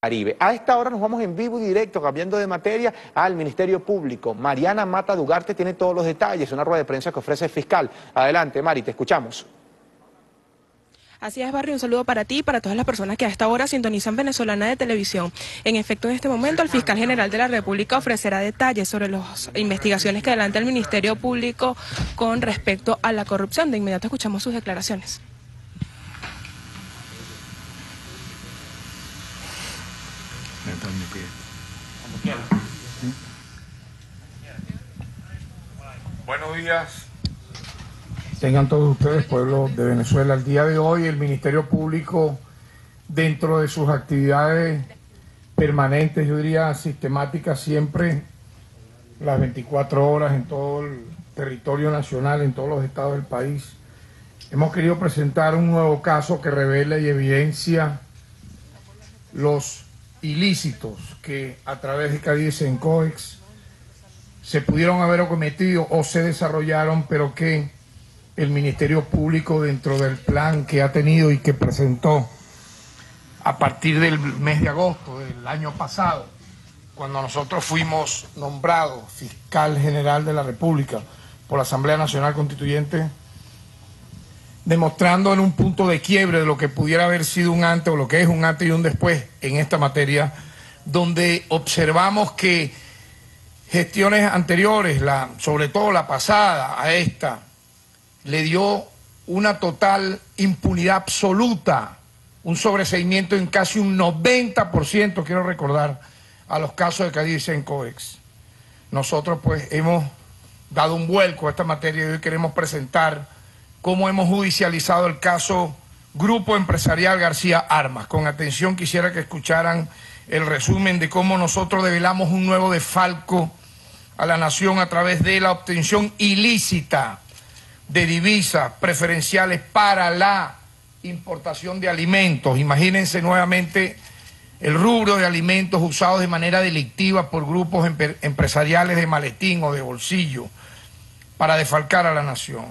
Caribe. A esta hora nos vamos en vivo y directo, cambiando de materia, al Ministerio Público. Mariana Mata Dugarte tiene todos los detalles, una rueda de prensa que ofrece el fiscal. Adelante, Mari, te escuchamos. Así es, Barry, un saludo para ti y para todas las personas que a esta hora sintonizan Venezolana de Televisión. En efecto, en este momento, el fiscal general de la República ofrecerá detalles sobre las investigaciones que adelanta el Ministerio Público con respecto a la corrupción. De inmediato escuchamos sus declaraciones. Buenos días. Tengan todos ustedes, pueblo de Venezuela. El día de hoy el Ministerio Público, dentro de sus actividades permanentes, yo diría sistemáticas, siempre las 24 horas en todo el territorio nacional, en todos los estados del país, hemos querido presentar un nuevo caso que revela y evidencia los ilícitos que a través de Caribe Sencoex se pudieron haber cometido o se desarrollaron, pero que el Ministerio Público, dentro del plan que ha tenido y que presentó a partir del mes de agosto del año pasado, cuando nosotros fuimos nombrados fiscal general de la República por la Asamblea Nacional Constituyente, demostrando en un punto de quiebre de lo que pudiera haber sido un antes o lo que es un antes y un después en esta materia, donde observamos que gestiones anteriores, sobre todo la pasada a esta, le dio una total impunidad absoluta, un sobreseimiento en casi un 90%, quiero recordar, a los casos de Caribe Sencoex. Nosotros pues hemos dado un vuelco a esta materia y hoy queremos presentar cómo hemos judicializado el caso Grupo Empresarial García Armas. Con atención quisiera que escucharan el resumen de cómo nosotros develamos un nuevo desfalco a la nación a través de la obtención ilícita de divisas preferenciales para la importación de alimentos. Imagínense nuevamente el rubro de alimentos usados de manera delictiva por grupos empresariales de maletín o de bolsillo para defalcar a la nación.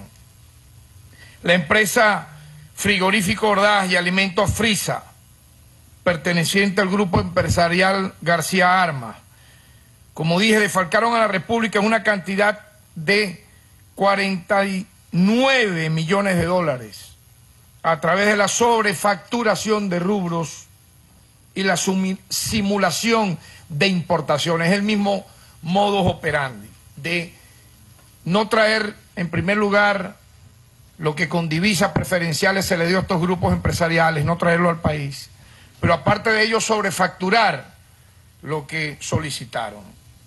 La empresa Frigorífico Ordaz y Alimentos Frisa, perteneciente al Grupo Empresarial García Armas, como dije, defalcaron a la República en una cantidad de 49 millones de dólares a través de la sobrefacturación de rubros y la simulación de importaciones. Es el mismo modus operandi de no traer, en primer lugar, lo que con divisas preferenciales se le dio a estos grupos empresariales, no traerlo al país, pero aparte de ello sobrefacturar lo que solicitaron.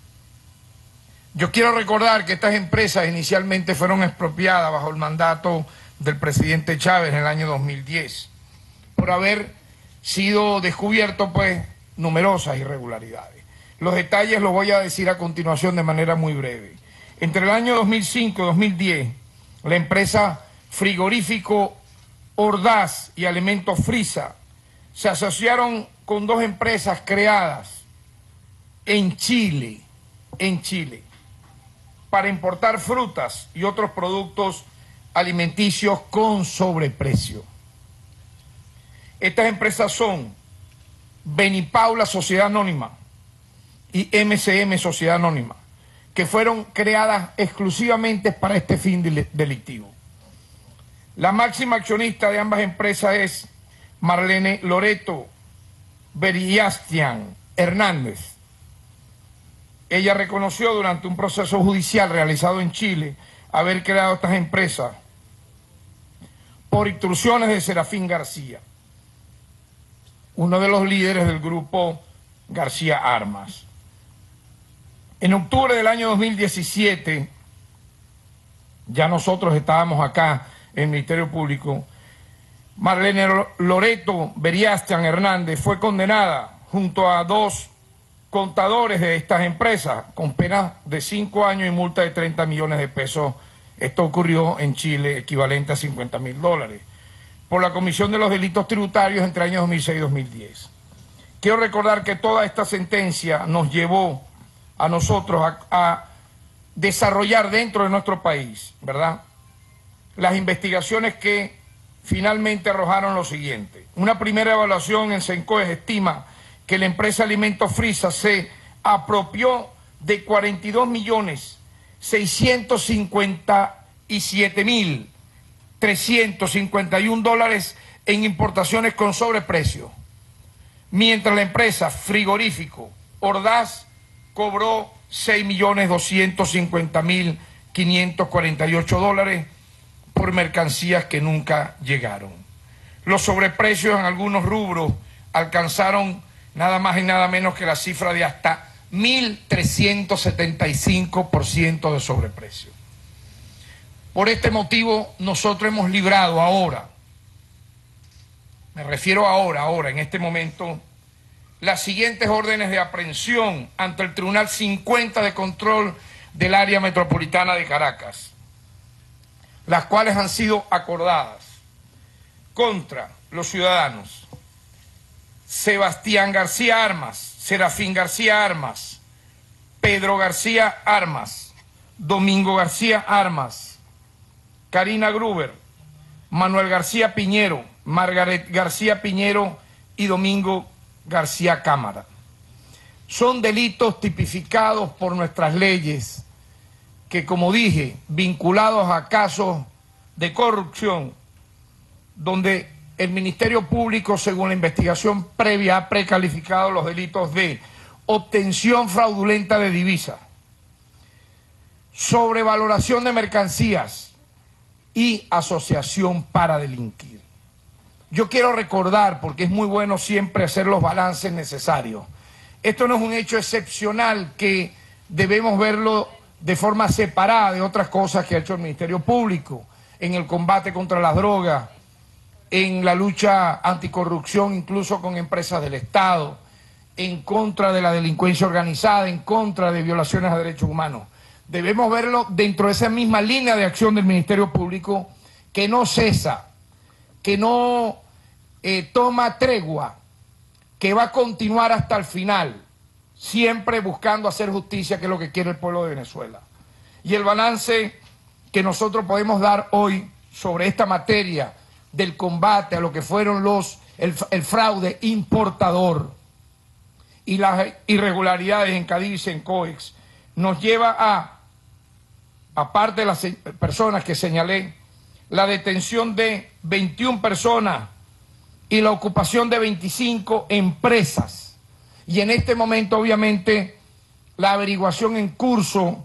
Yo quiero recordar que estas empresas inicialmente fueron expropiadas bajo el mandato del presidente Chávez en el año 2010 por haber sido descubierto pues numerosas irregularidades. Los detalles los voy a decir a continuación de manera muy breve. Entre el año 2005 y 2010, la empresa Frigorífico Ordaz y Alimentos Frisa se asociaron con dos empresas creadas en Chile, para importar frutas y otros productos alimenticios con sobreprecio. Estas empresas son Benipaula Sociedad Anónima y MCM Sociedad Anónima, que fueron creadas exclusivamente para este fin delictivo. La máxima accionista de ambas empresas es Marlene Loreto Beriastian Hernández. Ella reconoció durante un proceso judicial realizado en Chile haber creado estas empresas por instrucciones de Serafín García, uno de los líderes del grupo García Armas. En octubre del año 2017, ya nosotros estábamos acá en el Ministerio Público, Marlene Loreto Beriastian Hernández fue condenada junto a dos contadores de estas empresas con penas de 5 años y multa de 30 millones de pesos. Esto ocurrió en Chile, equivalente a $50.000, por la comisión de los delitos tributarios entre años 2006 y 2010. Quiero recordar que toda esta sentencia nos llevó a nosotros a desarrollar dentro de nuestro país, ¿verdad?, las investigaciones que finalmente arrojaron lo siguiente. Una primera evaluación en Sencoex estima que la empresa Alimentos Frisa se apropió de 42.657.351 dólares en importaciones con sobreprecio, mientras la empresa Frigorífico Ordaz cobró 6.250.548 dólares por mercancías que nunca llegaron. Los sobreprecios en algunos rubros alcanzaron nada más y nada menos que la cifra de hasta 1.375% de sobreprecio. Por este motivo, nosotros hemos librado ahora, me refiero ahora, en este momento, las siguientes órdenes de aprehensión ante el Tribunal 50 de Control del Área Metropolitana de Caracas, las cuales han sido acordadas contra los ciudadanos Sebastián García Armas, Serafín García Armas, Pedro García Armas, Domingo García Armas, Karina Gruber, Manuel García Piñero, Margaret García Piñero y Domingo García Cámara. Son delitos tipificados por nuestras leyes que, como dije, vinculados a casos de corrupción, donde el Ministerio Público, según la investigación previa, ha precalificado los delitos de obtención fraudulenta de divisas, sobrevaloración de mercancías y asociación para delinquir. Yo quiero recordar, porque es muy bueno siempre hacer los balances necesarios, esto no es un hecho excepcional que debemos verlo de forma separada de otras cosas que ha hecho el Ministerio Público en el combate contra las drogas, en la lucha anticorrupción, incluso con empresas del Estado, en contra de la delincuencia organizada, en contra de violaciones a derechos humanos. Debemos verlo dentro de esa misma línea de acción del Ministerio Público que no cesa, que no toma tregua, que va a continuar hasta el final, siempre buscando hacer justicia, que es lo que quiere el pueblo de Venezuela. Y el balance que nosotros podemos dar hoy sobre esta materia del combate a lo que fueron el fraude importador y las irregularidades en Cadivi y en COEX, nos lleva a, aparte de las personas que señalé, la detención de 21 personas y la ocupación de 25 empresas. Y en este momento, obviamente, la averiguación en curso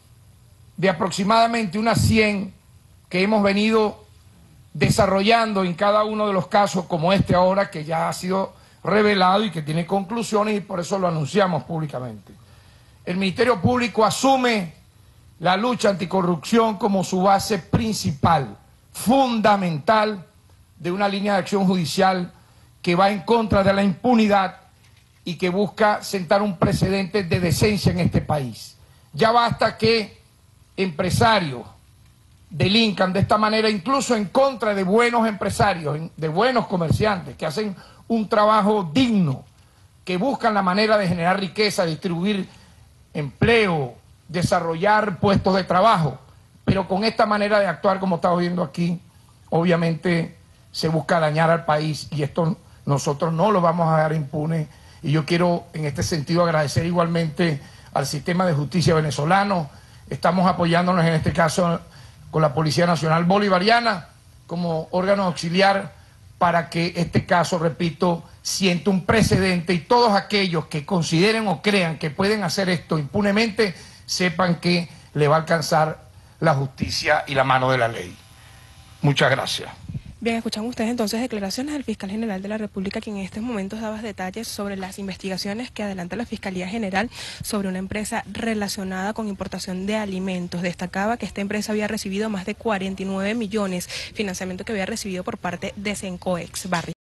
de aproximadamente unas 100 que hemos venido desarrollando en cada uno de los casos, como este ahora, que ya ha sido revelado y que tiene conclusiones, y por eso lo anunciamos públicamente. El Ministerio Público asume la lucha anticorrupción como su base principal, fundamental, de una línea de acción judicial que va en contra de la impunidad y que busca sentar un precedente de decencia en este país. Ya basta que empresarios delincan de esta manera, incluso en contra de buenos empresarios, de buenos comerciantes que hacen un trabajo digno, que buscan la manera de generar riqueza, distribuir empleo, desarrollar puestos de trabajo, pero con esta manera de actuar, como estamos viendo aquí, obviamente se busca dañar al país, y esto nosotros no lo vamos a dejar impune. Y yo quiero en este sentido agradecer igualmente al sistema de justicia venezolano. Estamos apoyándonos en este caso con la Policía Nacional Bolivariana como órgano auxiliar para que este caso, repito, sienta un precedente, y todos aquellos que consideren o crean que pueden hacer esto impunemente sepan que le va a alcanzar la justicia y la mano de la ley. Muchas gracias. Bien, escuchan ustedes entonces declaraciones del fiscal general de la República, quien en estos momentos daba detalles sobre las investigaciones que adelanta la Fiscalía General sobre una empresa relacionada con importación de alimentos. Destacaba que esta empresa había recibido más de 49 millones, financiamiento que había recibido por parte de Sencoex Barrio.